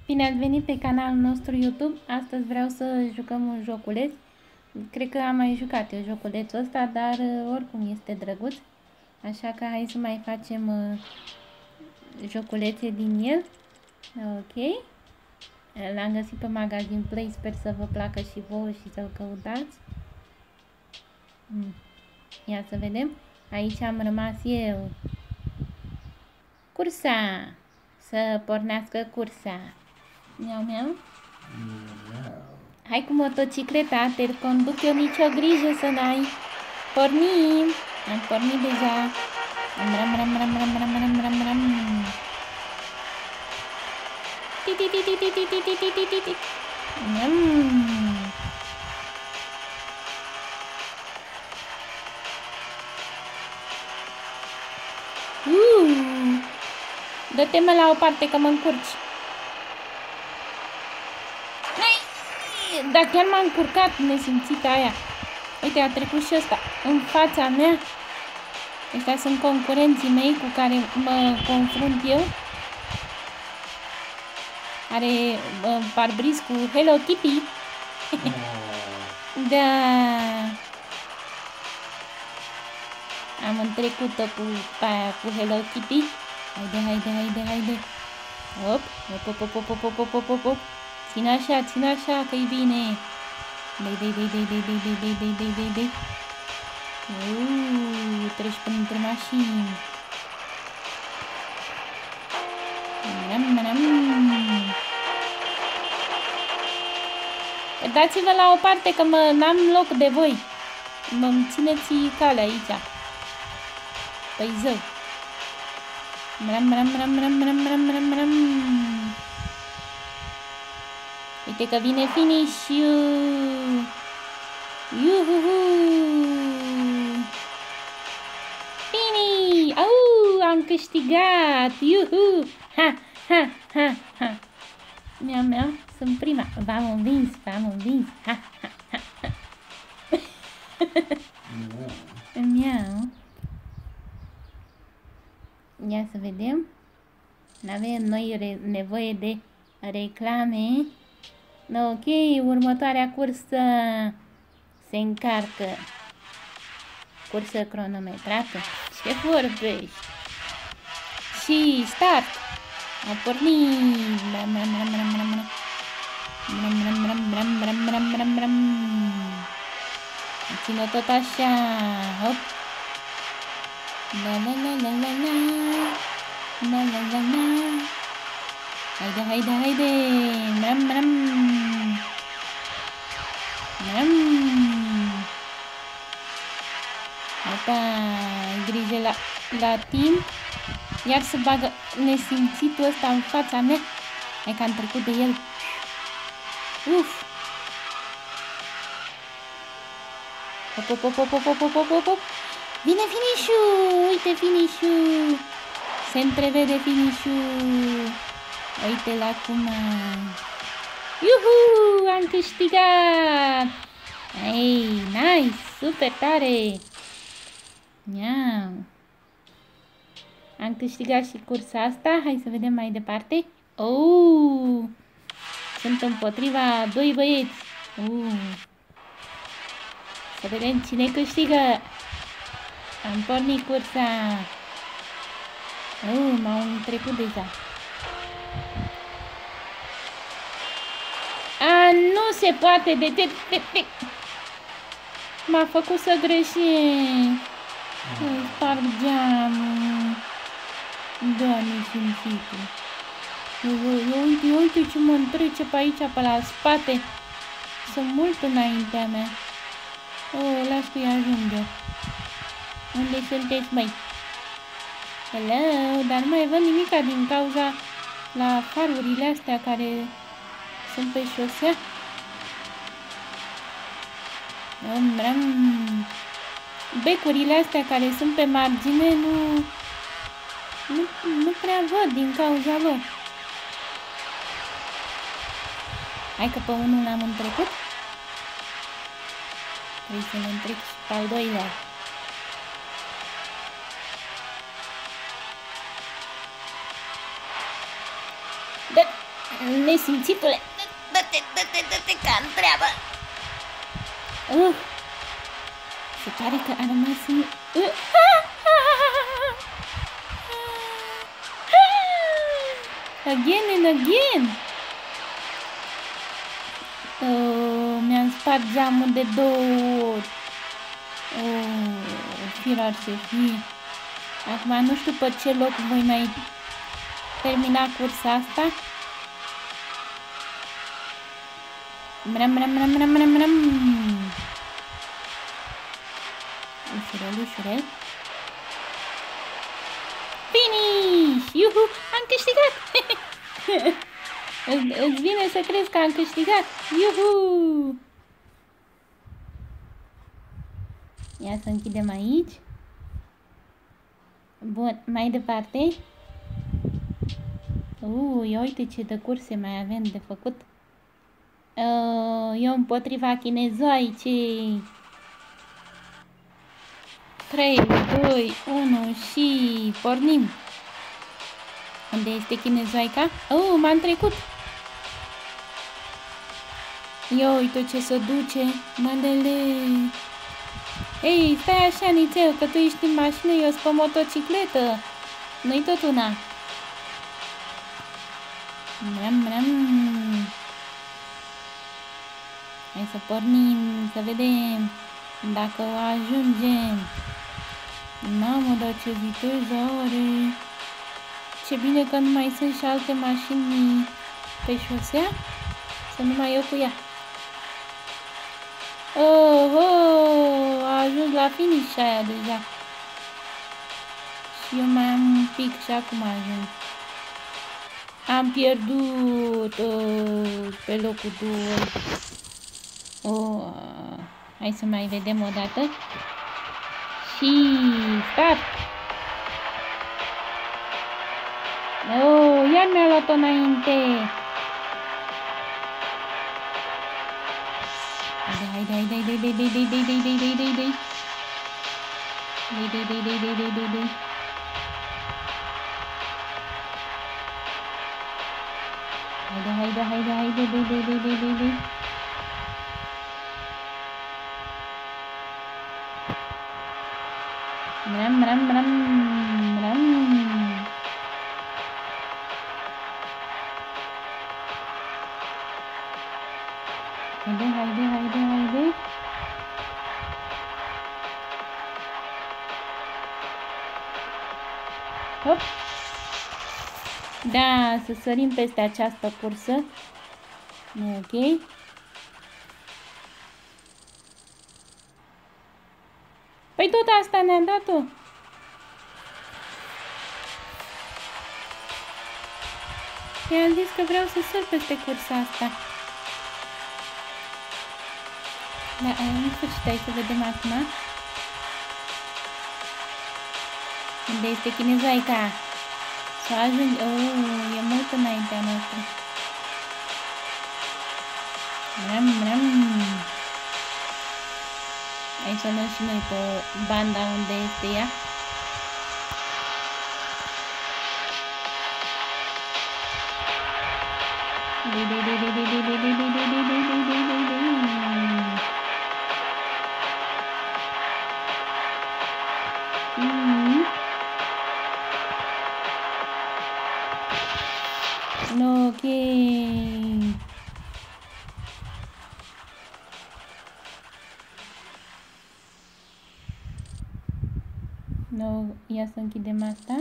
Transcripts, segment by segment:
Bine ați venit pe canalul nostru YouTube. Astăzi vreau să jucăm un joculeț. Cred că am mai jucat eu joculețul ăsta, dar oricum este drăguț. Așa că hai să mai facem joculețe din el. Ok. L-am găsit pe magazin Play, sper să vă placă și vouă și să-l căutați. Ia să vedem. Aici am rămas eu. Cursa! Să pornească cursa. Miau, miau. Hai cu motocicleta, te conduc eu, nicio grijă să n-ai. Pornim! Am pornit deja. Ram, ram, ram, ram, ram, ram, ram, ram. Ti, ti, ti, ti, ti, ti, ti, ti, ti, ti, ti. Dă-te-mă la o parte că mă încurci. Dar chiar m-a încurcat nesimțită aia. Uite, a trecut și ăsta în fața mea. Ăștia sunt concurenții mei cu care mă confrunt eu. Are parbriz cu Hello Kitty. Da. Am întrecut-o cu aia cu Hello Kitty. Haide, haide, haide, haide. Hop, hop, hop, hop, hop, hop, hop, hop, hop. Ține așa, că-i bine. Dei. Treci printre mașini. Dați-vă la o parte că n-am loc de voi. Mă țineți calea aici. Păi zău. Ram. Uite că vine finish-ul. Iuhuhu! Finish! Am câștigat! Iuhu! Ha! Miau, sunt prima. V-am învins. Ha! Miau. Ia să vedem. N-avem noi nevoie de reclame. Ok, următoarea cursă se încarcă. Cursă cronometrată. Ce vorbești? Și start. A pornit. Ține tot așa. Hop. La. Haide. Opa, ai grijă la timp. Iar să bagă nesimțitul ăsta în fața mea. Hai că am trecut de el. Uf. Hop. Vine finish-ul. Uite finish-ul. Se întrevede finish-ul. Uite-l acum. Iuhu! Am câștigat! Ei, nice! Super tare! Miau! Am câștigat și cursa asta. Hai să vedem mai departe. Sunt împotriva doi băieți. Să vedem cine câștigă. Am pornit cursa. M-au trecut deja. Nu se poate de. M-a făcut să greșesc. Îi sparg geamul. Doamne simțitul. Uite ce mă întrece pe aici, pe la spate. Sunt mult înaintea mea. Las că-i ajung eu. Unde sunteți, măi? Hello, dar nu mai văd nimica din cauza la farurile astea care sunt pe șosea. Becurile astea care sunt pe margine nu prea văd din cauza lor. Hai că pe unul l-am întrecut. Trebuie să-l întrec și pe al doilea. Nesimțitule! Dă-te ca-n treabă! Se pare că a rămas în... Again and again! Mi-am spart geamul de 2 ori. Firar să fie. Acum nu știu pe ce loc voi mai termina cursa asta. Mram. Ușurel. Finish! Iuhu! Am câștigat! Îți vine să crezi că am câștigat? Iuhu! Ia să închidem aici. Bun, mai departe. Ia uite ce de curse mai avem de făcut. Eu împotriva chinezoicei. 3, 2, 1 și pornim. Unde este chinezoica? M-am trecut. Ia uite ce se duce. Mandele. Ei, stai așa, nițel, că tu ești în mașină, eu sunt pe motocicletă. Nu-i tot una. Hai să pornim, să vedem dacă o ajungem. Mamă, dar ce viteză are. Ce bine că nu mai sunt și alte mașini pe șosea. Să nu mai eu cu ea. A ajuns la finish aia deja. Și eu mai am un pic și acum ajung. Am pierdut pe locul 2. Hai să mai vedem o dată. Și start! Iar mi-a luat-o înainte. Haide. Mram. Haide. Hop. Da, să sărim peste această cursă. Ok. Păi tot asta ne-a dat-o. I-am zis că vreau să săr peste cursa asta. Da, în sfârșit, hai să vedem acum. Unde este chinezoica? Să ajungi... e mult înaintea noastră. Mram. Hai să luăm și noi pe banda unde este ea. Ok. No, ia să închidem asta.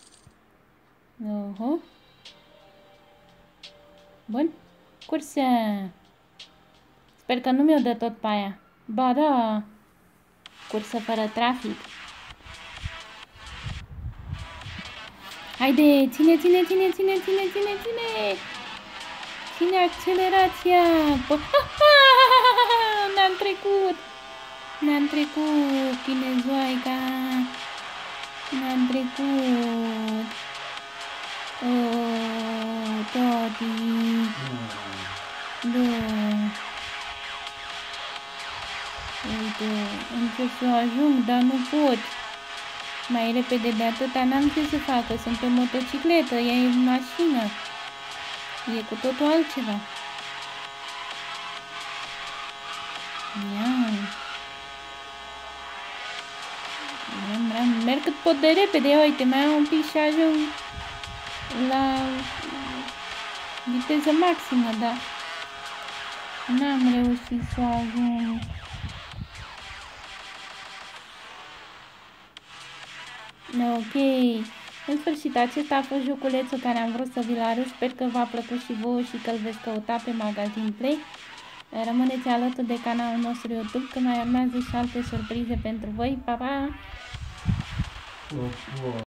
Bun. Cursă. Sper că nu mi-o dă tot pe aia. Ba da. Cursă fără trafic. Haide, ține. Ține accelerația. Ne-am trecut, chinezoica. Ne-am trecut. Tati. Da. Uite, încerc să ajung, dar nu pot. Mai repede de atâta n-am ce să fac, că sunt pe motocicletă, ea e în mașină. E cu totul altceva. Ia. Merg cât pot de repede. Ia uite, mai am un pic și ajung la viteză maximă, dar n-am reușit să ajung. Ok. În sfârșit, acesta a fost joculețul care am vrut să vi-l arăt. Sper că v-a plăcut și vouă și că îl veți căuta pe Magazine Play. Rămâneți alături de canalul nostru YouTube, că mai urmează și alte surprize pentru voi. Pa, pa!